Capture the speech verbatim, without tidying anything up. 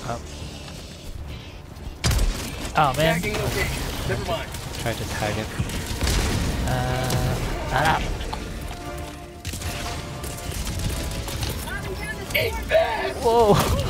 up. Oh man. Tagging location. Never mind. Tried to tag it. Uh, ah. Ain't bad. Whoa.